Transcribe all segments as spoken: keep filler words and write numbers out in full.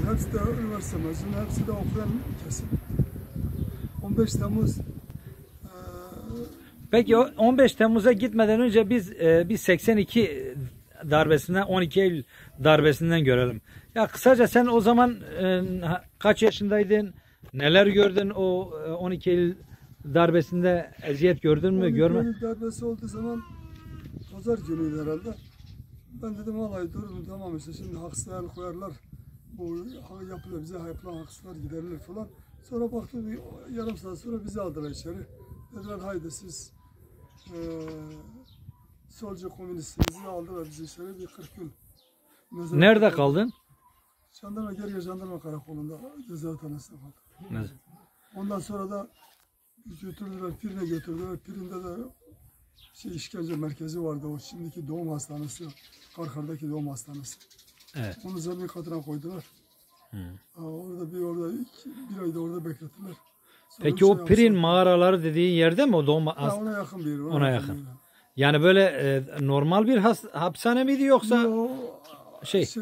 hepsi de üniversite mezunu, hepsi de okuyan kesim. on beş Temmuz e, Peki on beş Temmuz'a gitmeden önce biz e, biz seksen iki darbesinden, on iki Eylül darbesinden görelim. Ya kısaca sen o zaman e, kaç yaşındaydın? Neler gördün o e, on iki Eylül darbesinde, eziyet gördün mü? Görme. on iki Eylül darbesi olduğu zaman pazar günüydü herhalde. Ben dedim vallahi durum tamam işte şimdi haksızlığa el koyarlar. Bu yapılan bize yapılan haksızlar giderilir falan. Sonra baktım bir yarım saat sonra bizi aldılar içeri. Dediler haydi siz e, solcu komünistinizi aldılar bizi içeri bir kırk gün. Nezaret Nerede aldılar. kaldın? Jandarma Gerge Jandarma Karakolu'nda cezaevhanesinde kaldım. Evet. Ondan sonra da götürdüler, Pirin'e götürdüler. Pirin'de de şey işkence merkezi vardı o şimdiki doğum hastanesi, Karkar'daki doğum hastanesi. Evet. Onu zemin katına koydular. Hı. Aa, orada bir orada iki, bir ayda orada beklettiler. Sonra Peki üç o ay Pirin hapse- mağaraları dediğin yerde mi o doğum? Ha, ona yakın bir yer. Ona, Ona yakın. yakın. bir yer. Yani böyle e, normal bir has, hapishane miydi yoksa Yo, şey? şey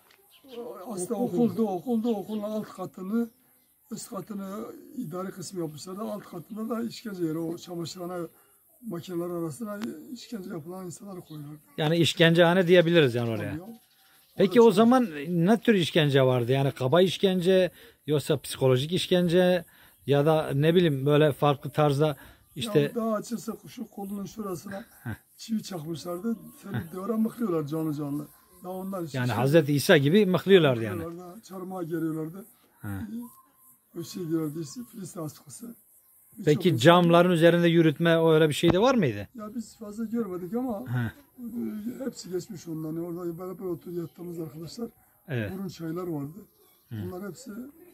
aslında okuldu, okuldu, okulun alt katını, üst katını idari kısmı yapmışlar da alt katında da işkence yeri, o çamaşırhane makineler arasına işkence yapılan insanları koyuyorlar. Yani işkencehane diyebiliriz yani oraya. Tabii ya. Peki o zaman ne tür işkence vardı? Yani kaba işkence yoksa psikolojik işkence ya da ne bileyim böyle farklı tarzda işte Ya daha açılsa şu kolunun şurasına çivi çakmışlardı. Seni duvara mıhlıyorlar canlı canlı. Daha onlar işte yani şey- Hazreti İsa gibi mıhlıyorlardı yani. mıhlıyorlardı, çarmıha geriyorlardı. Ha. O şey diyorlardı işte Filistin askısı. Birçok Peki insan- camların üzerinde yürütme o öyle bir şey de var mıydı? Ya biz fazla görmedik ama Ha. e, hepsi geçmiş ondan. Orada beraber oturup yattığımız arkadaşlar. Evet. Burun çaylar vardı. Bunlar hepsi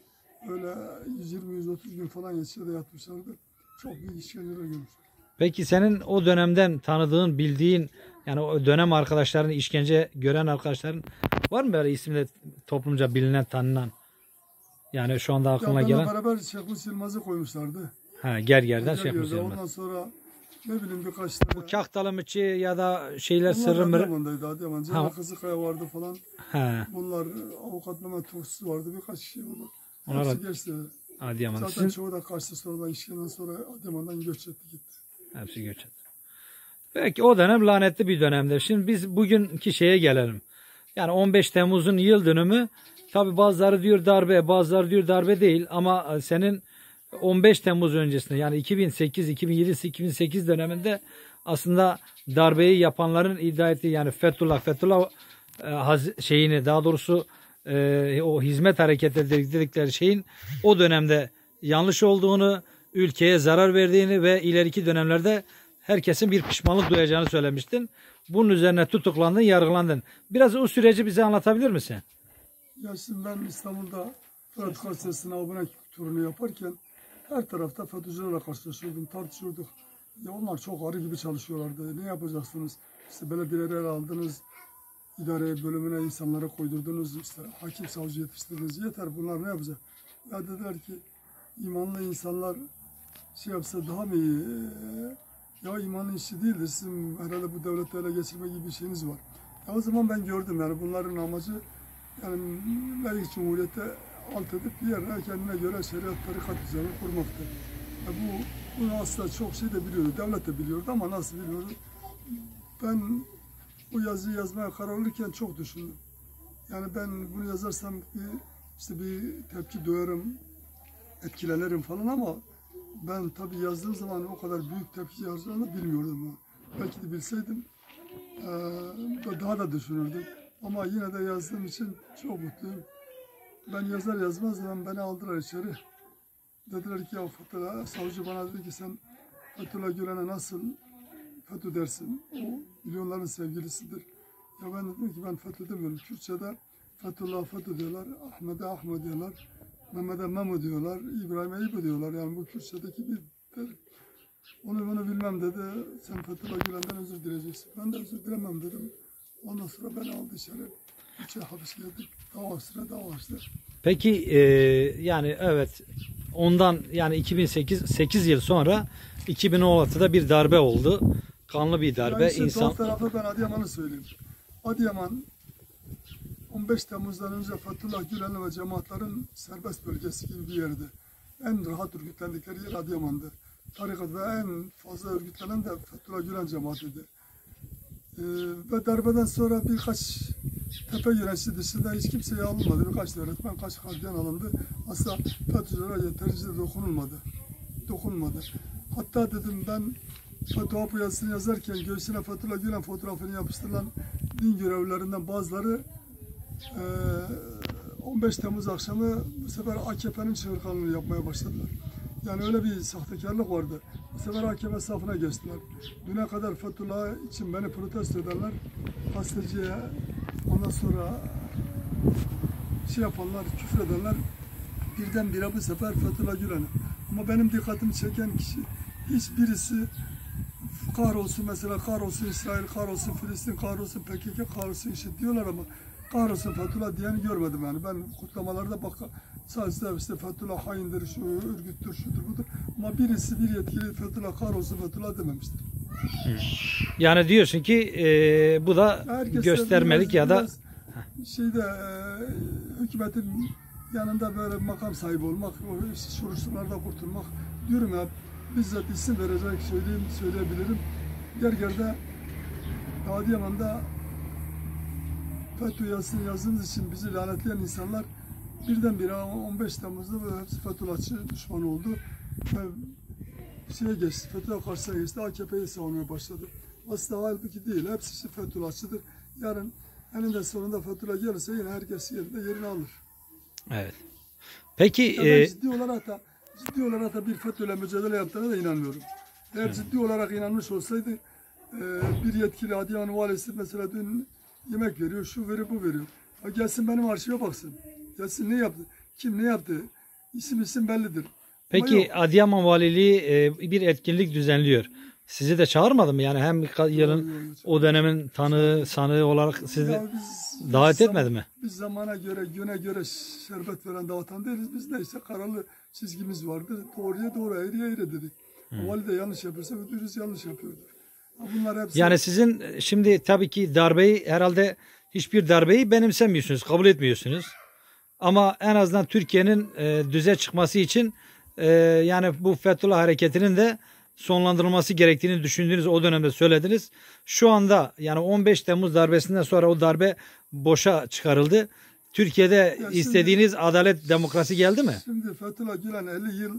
öyle yüz yirmi yüz otuz gün falan geçiyor da yatmışlardı. Çok büyük işkenceler görmüşler. Peki senin o dönemden tanıdığın, bildiğin yani o dönem arkadaşların, işkence gören arkadaşların var mı böyle isimle toplumca bilinen, tanınan? Yani şu anda Ya aklına benimle gelen beraber Şehmus Yılmaz'ı koymuşlardı. ha, Gerger'den şey Gerger'de. yapmışlar. Ondan sonra ne bileyim birkaç tane. Kahtalı mıçı ya da şeyler Onlar sırrı mırı. Adıyaman'daydı Adıyaman. Celal Kızıkaya vardı falan. Ha, Bunlar avukat Mehmet Tuğsuz vardı. Birkaç kişi oldu. Onlar Hepsi geçti. Adıyaman. Zaten Sizin çoğu da kaçtı sonradan işkenden sonra Adıyaman'dan göç etti gitti. hepsi göç etti. Peki o dönem lanetli bir dönemdir. Şimdi biz bugünkü şeye gelelim. Yani on beş Temmuz'un yıl dönümü tabi bazıları diyor darbe, bazıları diyor darbe değil ama senin on beş Temmuz öncesinde yani iki bin sekiz, iki bin yedi, iki bin sekiz döneminde aslında darbeyi yapanların iddia ettiği yani Fethullah, Fethullah e, haz, şeyini daha doğrusu e, o hizmet hareketi dedikleri şeyin o dönemde yanlış olduğunu, ülkeye zarar verdiğini ve ileriki dönemlerde herkesin bir pişmanlık duyacağını söylemiştin. Bunun üzerine tutuklandın, yargılandın. Biraz o süreci bize anlatabilir misin? Ya şimdi ben İstanbul'da Fırat Gazetesi sınavına turunu yaparken her tarafta FETÖ'cülerle karşılaşıyordum, tartışıyorduk. Ya onlar çok arı gibi çalışıyorlardı. Ne yapacaksınız? İşte belediyeleri ele aldınız, idare bölümüne insanlara koydurdunuz, işte hakim savcı yetiştirdiniz. Yeter bunlar ne yapacak? Ya dediler ki imanlı insanlar şey yapsa daha mı iyi? Ya imanın işi değildir. Sizin herhalde bu devleti ele geçirme gibi bir şeyiniz var. Ya o zaman ben gördüm yani bunların amacı yani layık cumhuriyete alt edip bir yerine kendine göre şeriat tarikat düzeni kurmaktı. Ya bu bunu aslında çok şey de biliyordu. Devlet de biliyordu ama nasıl biliyordu? Ben bu yazıyı yazmaya karar verirken çok düşündüm. Yani ben bunu yazarsam bir, işte bir tepki duyarım, etkilenirim falan ama ben tabii yazdığım zaman o kadar büyük tepki yazacağını bilmiyordum. Belki de bilseydim ee, daha da düşünürdüm. Ama yine de yazdığım için çok mutluyum. Ben yazar yazmaz hemen beni aldılar içeri. Dediler ki ya Fethullah, savcı bana dedi ki sen Fethullah Gülen'e nasıl FETÖ dersin? O milyonların sevgilisidir. Ya ben dedim ki ben FETÖ demiyorum. Kürtçe'de Fethullah FETÖ diyorlar, Ahmet'e Ahmet diyorlar, Mehmet'e Memo diyorlar, İbrahim'e İbo diyorlar. Yani bu Kürtçe'deki bir derim. Onu bunu bilmem dedi. Sen Fethullah Gülen'den özür dileyeceksin. Ben de özür dilemem dedim. Ondan sonra beni aldı içeri. İçe hapis geldik. Dava üstüne dava açtı. Peki e, yani evet ondan yani iki bin sekiz sekiz yıl sonra iki bin on altıda bir darbe oldu. Kanlı bir darbe. Yani işte insan doğal tarafı ben Adıyaman'ı söyleyeyim. Adıyaman on beş Temmuz'dan önce Fethullah Gülen ve cemaatlerin serbest bölgesi gibi bir yerdi. En rahat örgütlendikleri yer Adıyaman'dı. Tarikat ve en fazla örgütlenen de Fethullah Gülen cemaatiydi. Ee, ve darbeden sonra birkaç tepe yönetici dışında hiç kimseye alınmadı. Birkaç öğretmen, kaç gardiyan alındı. Aslında FETÖ'cülere yeterince dokunulmadı. Dokunmadı. Hatta dedim ben Fethullah yazısını yazarken göğsüne Fethullah Gülen fotoğrafını yapıştırılan din görevlilerinden bazıları on beş Temmuz akşamı bu sefer A K P'nin çığırtkanlığını yapmaya başladılar. Yani öyle bir sahtekarlık vardı. Bu sefer A K P safına geçtiler. Düne kadar Fethullah için beni protesto edenler, gazeteciye ondan sonra şey yapanlar, küfür edenler birdenbire bu sefer Fethullah Gülen'e. Ama benim dikkatimi çeken kişi hiçbirisi kahrolsun mesela kahrolsun İsrail, kahrolsun Filistin, kahrolsun P K K, kahrolsun IŞİD diyorlar ama kahrolsun Fethullah diyeni görmedim yani. Ben kutlamalarda bak sadece işte Fethullah haindir, şu örgüttür, şudur budur. Ama birisi bir yetkili Fethullah kahrolsun Fethullah dememiştir. Yani diyorsun ki e, bu da Herkes göstermelik biraz, ya da şeyde e, hükümetin yanında böyle makam sahibi olmak, o soruşturmalarda kurtulmak diyorum ya. Bizzat isim verecek söyleyeyim, söyleyebilirim. Gerger'de, Adıyaman'da FETÖ yazısını yazdığımız için bizi lanetleyen insanlar birdenbire on beş Temmuz'da böyle hepsi Fethullahçı düşmanı oldu. Ve şeye geçti, FETÖ'ye karşısına geçti, A K P'yi savunmaya başladı. Aslında halbuki değil, hepsi Fethullahçıdır. Yarın eninde sonunda Fethullah gelirse yine herkes yerinde yerini alır. evet. Peki Yani e, ciddi olarak da ciddi olarak da bir FETÖ'yle mücadele yaptığına da inanmıyorum. Eğer Hı. ciddi olarak inanmış olsaydı e, bir yetkili Adıyaman valisi mesela dün yemek veriyor, şu veriyor, bu veriyor. Ha gelsin benim arşive baksın. Gelsin ne yaptı, kim ne yaptı, isim isim bellidir. peki Adıyaman Valiliği e, bir etkinlik düzenliyor. Sizi de çağırmadı mı? Yani hem yılın o dönemin tanığı, sanığı olarak sizi biz, davet biz etmedi zaman, mi? Biz zamana göre, güne göre şerbet veren dağıtan değiliz. Biz neyse karalı çizgimiz vardı. Doğruya doğru, eğriye eğri dedik. Hmm. Vali de yanlış yapıyorsa ödürüz yanlış yapıyordur. Bunlar hepsi... Yani sizin şimdi tabii ki darbeyi herhalde hiçbir darbeyi benimsemiyorsunuz, kabul etmiyorsunuz. Ama en azından Türkiye'nin e, düze çıkması için e, yani bu Fethullah hareketinin de sonlandırılması gerektiğini düşündüğünüz o dönemde söylediniz. Şu anda yani on beş Temmuz darbesinden sonra o darbe boşa çıkarıldı. Türkiye'de ya şimdi, istediğiniz adalet, demokrasi geldi mi? Şimdi Fethullah Gülen elli yıl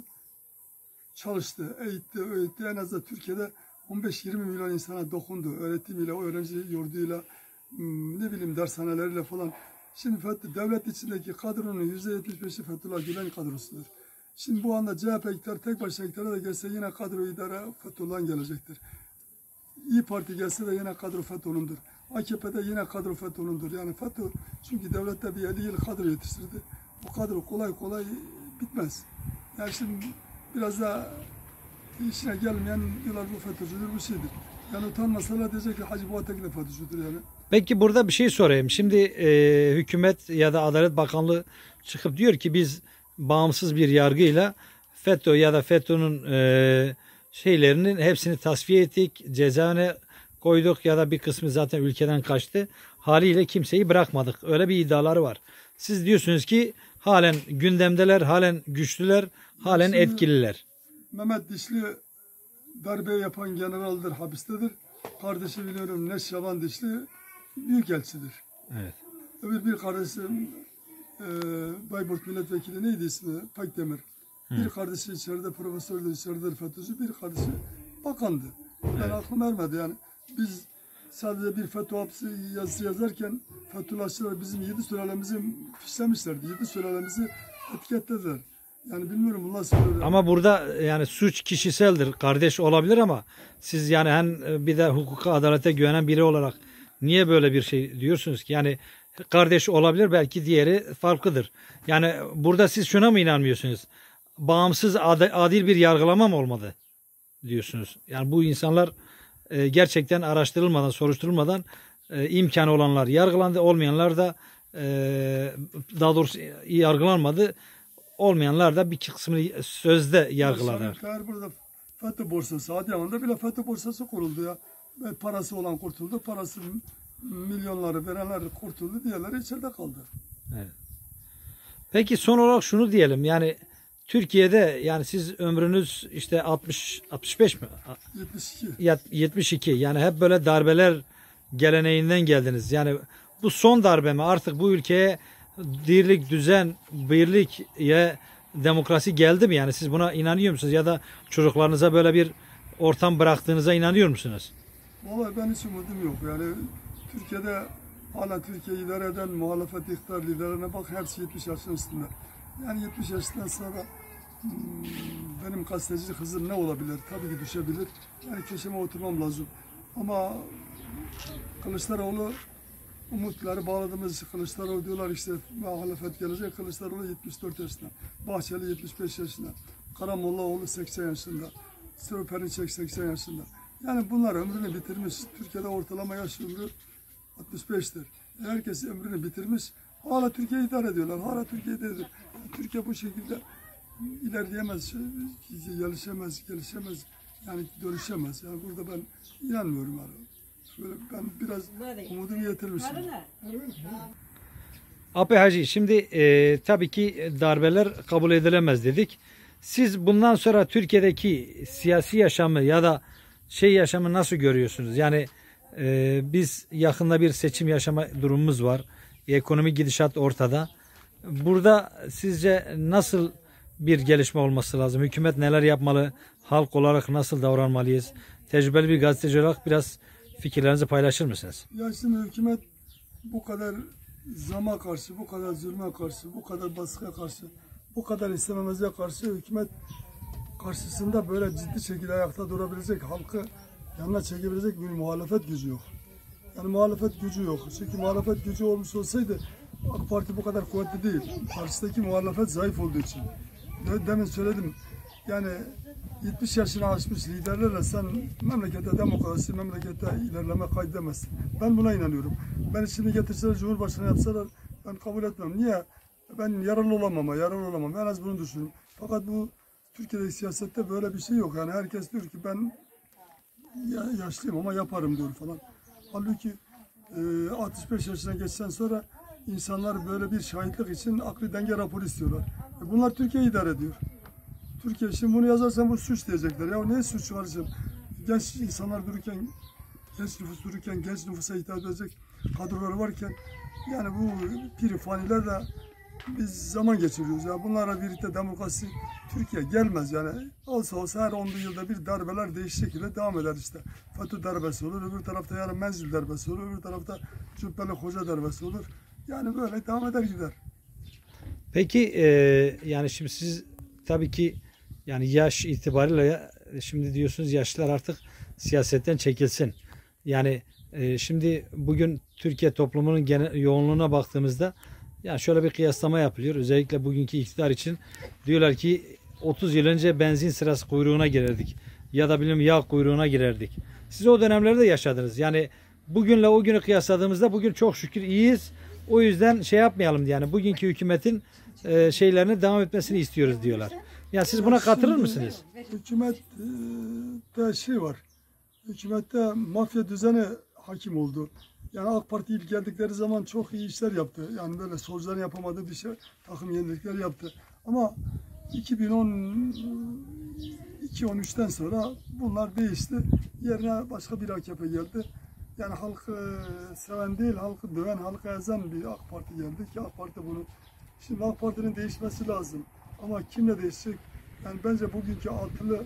çalıştı, eğitti, öğüttü. En azından Türkiye'de on beş yirmi milyon insana dokundu. Öğretimiyle, öğrenci yurduyla, ne bileyim dershaneleriyle falan. Şimdi devlet içindeki kadronun yüzde yetmiş beşi Fethullah Gülen kadrosudur. Şimdi bu anda C H P iktidar tek başına iktidara da gelse yine kadro idare Fethullah'ın gelecektir. İYİ Parti gelse de yine kadro FETÖ'nündür. A K P'de yine kadro FETÖ'nündür. Yani FETÖ çünkü devlette bir elli yıl kadro yetiştirdi. O kadro kolay kolay bitmez. Yani şimdi biraz da işine gelmeyen diyorlar bu FETÖ'cüdür, bu şeydir. Yani utanmasalar diyecek ki Hacı Boğatekin de FETÖ'cüdür yani. Peki burada bir şey sorayım. Şimdi e, hükümet ya da Adalet Bakanlığı çıkıp diyor ki biz bağımsız bir yargıyla FETÖ ya da FETÖ'nün e, şeylerinin hepsini tasfiye ettik, cezaevine koyduk ya da bir kısmı zaten ülkeden kaçtı. Haliyle kimseyi bırakmadık. Öyle bir iddiaları var. Siz diyorsunuz ki halen gündemdeler, halen güçlüler, halen Şimdi, etkililer. Mehmet Dişli darbe yapan generaldir, hapistedir. Kardeşi biliyorum Neşşaban Dişli büyükelçidir. Evet. Öbür bir kardeşim e, Bayburt milletvekili neydi ismi? Pekdemir. Hı. Bir kardeşi içeride profesördür, içeride FETÖ'cü, bir kardeşi bakandı. Yani evet. Aklım ermedi yani. Biz sadece bir FETÖ hapsi yazısı yazarken Fethullahçılar bizim yedi sülalemizi fişlemişlerdi. Yedi sülalemizi etiketlediler. Yani bilmiyorum bunlar söylüyor. Ama burada yani suç kişiseldir. Kardeş olabilir ama siz yani hem bir de hukuka, adalete güvenen biri olarak niye böyle bir şey diyorsunuz ki? Yani kardeş olabilir, belki diğeri farklıdır. Yani burada siz şuna mı inanmıyorsunuz? Bağımsız, adil bir yargılama mı olmadı diyorsunuz? Yani bu insanlar gerçekten araştırılmadan, soruşturulmadan imkanı olanlar yargılandı, olmayanlar da daha doğrusu yargılanmadı. Olmayanlar da bir kısmını sözde yargıladılar. Eğer burada FETÖ borsası, Adıyaman'da bile FETÖ borsası kuruldu ya. Parası olan kurtuldu, parası Milyonları verenler kurtuldu, diğerleri içeride kaldı. Peki son olarak şunu diyelim, yani Türkiye'de, yani siz ömrünüz işte altmış altmış beş mi? yetmiş iki. Ya- yetmiş iki, yani hep böyle darbeler geleneğinden geldiniz. Yani bu son darbe mi? Artık bu ülkeye dirlik, düzen, birlik, ya demokrasi geldi mi? Yani siz buna inanıyor musunuz? Ya da çocuklarınıza böyle bir ortam bıraktığınıza inanıyor musunuz? Vallahi ben hiç umudum yok. Yani Türkiye'de hala Türkiye'yi idare eden muhalefet iktidar liderlerine bak, hepsi yetmiş yaşın üstünde. Yani yetmiş yaşından sonra hmm, benim gazeteci kızım ne olabilir? Tabii ki düşebilir. Yani köşeme oturmam lazım. Ama Kılıçdaroğlu, umutları bağladığımız için Kılıçdaroğlu diyorlar işte muhalefet gelecek. Kılıçdaroğlu yetmiş dört yaşında. Bahçeli yetmiş beş yaşında. Karamollaoğlu seksen yaşında. Sırf Perinçek seksen yaşında. Yani bunlar ömrünü bitirmiş. Türkiye'de ortalama yaş ömrü altmış beştir. Herkes ömrünü bitirmiş. Hala Türkiye'yi idare ediyorlar. Hala Türkiye'de ediyor. Türkiye bu şekilde ilerleyemez, gelişemez, gelişemez. Yani dönüşemez. Yani burada ben inanmıyorum. Yani. Şöyle ben biraz umudumu yitirmişim. Abi Hacı, şimdi e, tabii ki darbeler kabul edilemez dedik. Siz bundan sonra Türkiye'deki siyasi yaşamı ya da şey yaşamı nasıl görüyorsunuz? Yani e, biz yakında bir seçim yaşama durumumuz var. Ekonomi gidişat ortada. Burada sizce nasıl bir gelişme olması lazım? Hükümet neler yapmalı? Halk olarak nasıl davranmalıyız? Tecrübeli bir gazeteci olarak biraz fikirlerinizi paylaşır mısınız? Ya şimdi hükümet bu kadar zama karşı, bu kadar zulme karşı, bu kadar baskıya karşı, bu kadar istememezliğe karşı hükümet karşısında böyle ciddi şekilde ayakta durabilecek, halkı yanına çekebilecek bir muhalefet gücü yok. Yani muhalefet gücü yok. Çünkü muhalefet gücü olmuş olsaydı AK Parti bu kadar kuvvetli değil. Karşıdaki muhalefet zayıf olduğu için. Demin söyledim. Yani yetmiş yaşını aşmış liderlerle sen memlekette demokrasi, memlekette ilerleme kaydedemezsin. Ben buna inanıyorum. Ben şimdi getirseler Cumhurbaşkanı yapsalar ben kabul etmem. Niye? Ben yararlı olamam, yararlı olamam. En az bunu düşünüyorum. Fakat bu Türkiye'de siyasette böyle bir şey yok. Yani herkes diyor ki ben yaşlıyım ama yaparım diyor falan. Halbuki e, altmış beş yaşına geçsen sonra insanlar böyle bir şahitlik için akli denge raporu istiyorlar. E bunlar Türkiye'yi idare ediyor. Türkiye şimdi bunu yazarsan bu suç diyecekler. Ya ne suç var şimdi? Genç insanlar dururken, genç nüfus dururken, genç nüfusa hitap edecek kadroları varken yani bu piri fanilerle biz zaman geçiriyoruz. Ya bunlarla birlikte demokrasi Türkiye gelmez yani. Olsa olsa her on yılda bir darbeler değişik şekilde devam eder işte. FETÖ darbesi olur, öbür tarafta yarın Menzil darbesi olur, öbür tarafta Cübbeli Hoca darbesi olur. Yani böyle devam eder gider. Peki e, yani şimdi siz tabii ki yani yaş itibariyle şimdi diyorsunuz yaşlılar artık siyasetten çekilsin. Yani e, şimdi bugün Türkiye toplumunun genel yoğunluğuna baktığımızda yani şöyle bir kıyaslama yapılıyor. Özellikle bugünkü iktidar için diyorlar ki otuz yıl önce benzin sırası kuyruğuna girerdik. Ya da bilmem yağ kuyruğuna girerdik. Siz o dönemlerde yaşadınız. Yani bugünle o günü kıyasladığımızda bugün çok şükür iyiyiz. O yüzden şey yapmayalım yani bugünkü hükümetin e, şeylerine devam etmesini istiyoruz diyorlar. Ya siz buna katılır Şimdi mısınız? Hükümette şey var. Hükümette mafya düzeni hakim oldu. Yani AK Parti ilk geldikleri zaman çok iyi işler yaptı. Yani böyle solcuların yapamadığı bir şey, takım yenilikler yaptı. Ama iki bin on iki on üçten sonra bunlar değişti. Yerine başka bir A K P geldi. Yani halkı seven değil, halkı döven, halkı ezen bir AK Parti geldi ki AK Parti bunu. Şimdi AK Parti'nin değişmesi lazım. Ama kimle değişecek? Yani bence bugünkü altılı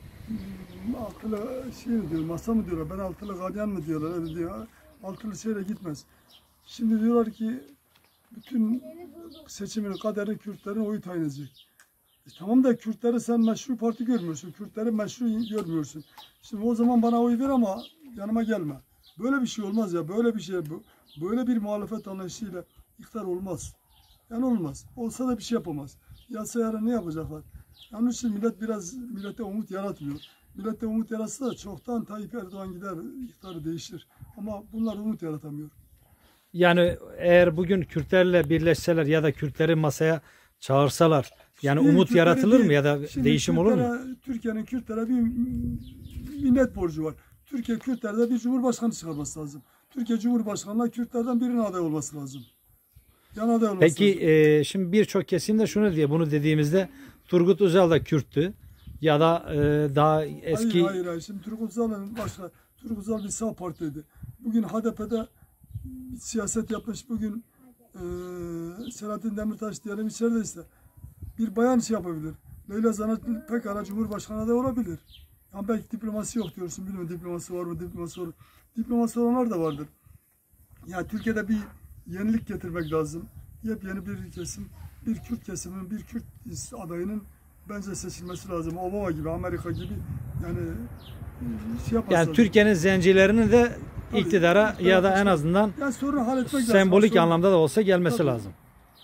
altılı şey mi diyor, masa mı diyorlar, ben altılı gardiyan mı diyorlar, öyle diyor. Altılı şeyle gitmez. Şimdi diyorlar ki bütün seçimin kaderini Kürtlerin oyu tayin edecek. E tamam da Kürtleri sen meşru parti görmüyorsun. Kürtleri meşru görmüyorsun. Şimdi o zaman bana oy ver ama yanıma gelme. Böyle bir şey olmaz ya. Böyle bir şey, böyle bir muhalefet anlayışıyla iktidar olmaz. Yani olmaz. Olsa da bir şey yapamaz. Yasa yarın ne yapacaklar? Yani için millet biraz millete umut yaratmıyor. Millete umut yaratsa da çoktan Tayyip Erdoğan gider, iktidarı değişir. Ama bunlar umut yaratamıyor. Yani eğer bugün Kürtlerle birleşseler ya da Kürtleri masaya çağırsalar yani Şimdi umut Kürtlere yaratılır bir- mı ya da şimdi değişim olur mu? Kürtlere- Türkiye'nin Kürtlere bir minnet borcu var. Türkiye Kürtlerde bir cumhurbaşkanı çıkarması lazım. Türkiye Cumhurbaşkanı'na Kürtlerden birinin aday olması lazım. Yan aday olması Peki lazım. e, şimdi birçok kesimde şunu diyor, bunu dediğimizde Turgut Özal da Kürttü ya da e, daha eski... Hayır hayır hayır. Şimdi Turgut Özal'ın başka, Turgut Özal bir sağ partiydi. Bugün H D P'de bir siyaset yapmış. Bugün e, Selahattin Demirtaş diyelim içerideyse bir bayan şey yapabilir. Leyla Zana Pekar'a Cumhurbaşkanı adayı olabilir. Yani belki diploması yok diyorsun. Bilmiyorum diploması var mı, diploması var. Diploması olanlar da vardır. Yani Türkiye'de bir yenilik getirmek lazım. Yepyeni bir kesim, bir Kürt kesiminin, bir Kürt adayının bence seçilmesi lazım. Obama gibi, Amerika gibi yani şey yapması Yani lazım. Türkiye'nin zencilerini de Tabii, iktidara iktidara ya da en taşımak. azından Yani sorunu halletmek lazım. sembolik Sorun- anlamda da olsa gelmesi Tabii. lazım.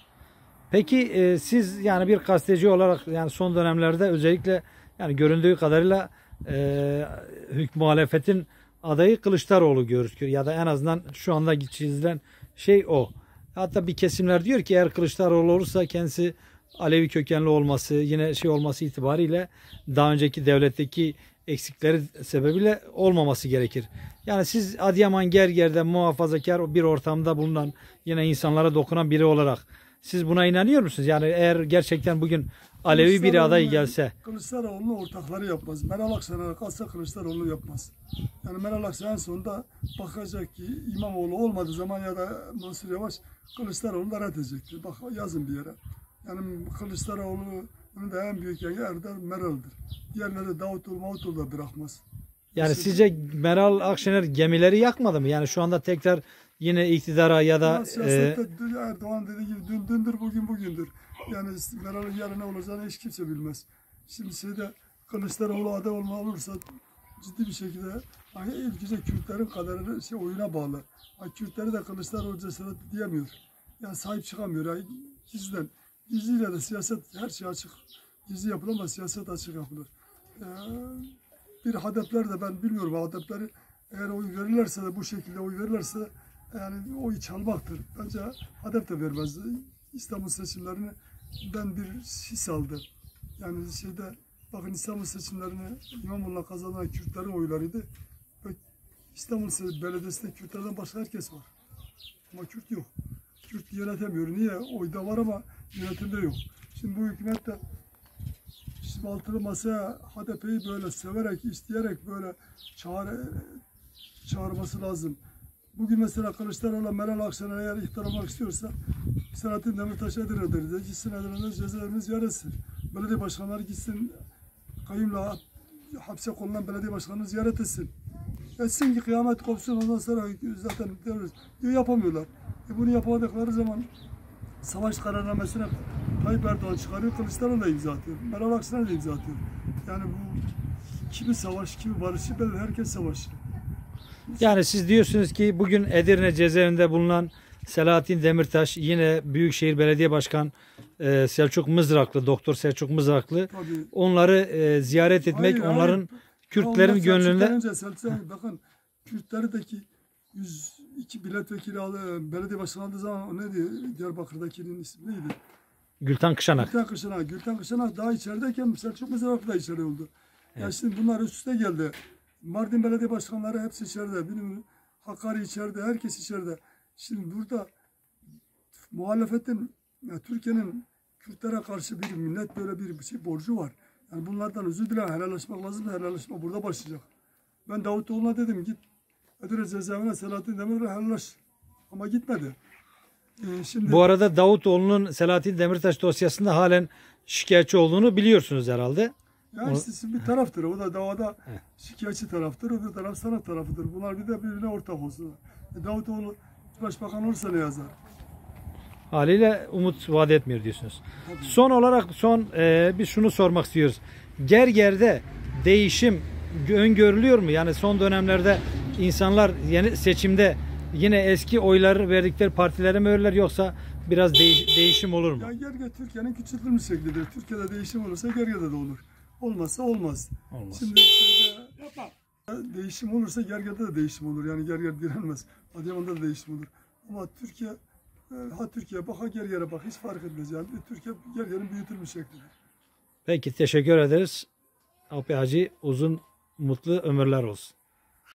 Peki e, siz yani bir gazeteci olarak yani son dönemlerde özellikle yani göründüğü kadarıyla e, hüküm muhalefetin adayı Kılıçdaroğlu gözüküyor ya da en azından şu anda çizilen şey o. Hatta bir kesimler diyor ki eğer Kılıçdaroğlu olursa kendisi Alevi kökenli olması, yine şey olması itibariyle daha önceki devletteki eksikleri sebebiyle olmaması gerekir. Yani siz Adıyaman Gerger'de muhafazakar bir ortamda bulunan yine insanlara dokunan biri olarak siz buna inanıyor musunuz? Yani eğer gerçekten bugün Alevi bir aday gelse. Kılıçdaroğlu'nu ortakları yapmaz. Meral Akşener'e kalsa Kılıçdaroğlu yapmaz. Yani Meral Akşener en sonunda bakacak ki İmamoğlu olmadığı zaman ya da Mansur Yavaş Kılıçdaroğlu'nu da red edecektir. Bak yazın bir yere. Yani Kılıçdaroğlu'nun da en büyük yeri Erdem Meral'dir. Diğerleri Davutoğlu Mavutoğlu da bırakmaz. Yani Şimdi- sizce Meral Akşener gemileri yakmadı mı? Yani şu anda tekrar yine iktidara ya da Ya e, siyasette dün Erdoğan dediği gibi dün dündür bugün bugündür. Yani Meral'in yarın ne olacağını hiç kimse bilmez. Şimdi şeyde Kılıçdaroğlu aday olma olursa ciddi bir şekilde hani ülkece Kürtlerin kadarını şey oyuna bağlı. Hani Kürtleri de Kılıçdaroğlu cesaret diyemiyor. Yani sahip çıkamıyor. Yani gizliden. Gizliyle de siyaset her şey açık. Gizli yapılır ama siyaset açık yapılır. Ee, bir Hadepler de ben bilmiyorum Hadepleri eğer oy verirlerse de bu şekilde oy verirlerse yani oy çalmaktır. Bence Hadep de vermez. İstanbul seçimlerini ben bir his aldım. Yani şeyde bakın İstanbul seçimlerini İmamoğlu'na kazanan Kürtlerin oylarıydı. Ve İstanbul Belediyesi'nde Kürtlerden başka herkes var. Ama Kürt yok. Kürt yönetemiyor. Niye? Oyda var ama yönetimde yok. Şimdi bu hükümet de şimdi altılı masaya H D P'yi böyle severek, isteyerek böyle çağır, çağırması lazım. Bugün mesela Kılıçdaroğlu, Meral Akşener eğer ihtar olmak istiyorsa Selahattin Demirtaş Edirne'dir. Gitsin Edirne'de cezaevini ziyaret etsin. Belediye başkanları gitsin kayımla hapse konulan belediye başkanını ziyaret etsin. Etsin ki kıyamet kopsun ondan sonra zaten diyoruz. Yapamıyorlar. E bunu yapamadıkları zaman savaş kararnamesine Tayyip Erdoğan çıkarıyor, Kılıçdaroğlu da imza atıyor. Meral Akşener de imza atıyor. Yani bu kimi savaş, kimi barışı belli, herkes savaşı. yani siz diyorsunuz ki bugün Edirne cezaevinde bulunan Selahattin Demirtaş, yine Büyükşehir Belediye Başkan e, Selçuk Mızraklı, Doktor Selçuk Mızraklı, Tabii. onları e, ziyaret etmek, Hayır, onların hayır. Kürtlerin Ya onlar gönlünde Selçuk'tan önce Selçuk'tan bakın Kürtlerdeki yüz iki milletvekili aldı, belediye başkanı aldığı zaman o neydi? Diyarbakır'dakinin ismi neydi? Gülten Kışanak. Gülten Kışanak. Gülten Kışanak daha içerideyken Selçuk Mızraklı da içeri oldu. Ya şimdi bunlar üst üste geldi. Mardin belediye başkanları hepsi içeride. Benim Hakkari içeride, herkes içeride. Şimdi burada muhalefetin, ya Türkiye'nin Kürtlere karşı bir millet böyle bir şey borcu var. Yani bunlardan özür dilerim, helalleşmek lazım. Helalleşme burada başlayacak. Ben Davutoğlu'na dedim git Edirne cezaevine Selahattin Demirtaş'la helalleş. Ama gitmedi. Ee, şimdi Bu arada Davutoğlu'nun Selahattin Demirtaş dosyasında halen şikayetçi olduğunu biliyorsunuz herhalde. ya işte bir taraftır. O da davada şikayetçi taraftır. Öbür taraf sanat tarafıdır. Bunlar bir de birbirine ortak olsun. E, Davutoğlu başbakan olursa ne yazar? Haliyle umut vaat etmiyor diyorsunuz. Son olarak son e, bir şunu sormak istiyoruz. Gerger'de değişim öngörülüyor mu? Yani son dönemlerde insanlar yeni seçimde yine eski oyları verdikleri partilere mi verirler, yoksa biraz değiş, değişim olur mu? Ya Gerge Türkiye'nin küçültülmüş şeklidir. Türkiye'de değişim olursa Gerge'de de olur. Olmazsa olmaz. Olmaz. Şimdi şeyde, değişim olursa Gerge'de de değişim olur. Yani Gerge direnmez. Adıyaman'da da değişim olur. Ama Türkiye ha Türkiye bak ha Gerge'ye bak hiç fark etmez. Yani Türkiye Gerge'nin büyütülmüş şeklidir. Peki, teşekkür ederiz. Alp Hacı, uzun mutlu ömürler olsun.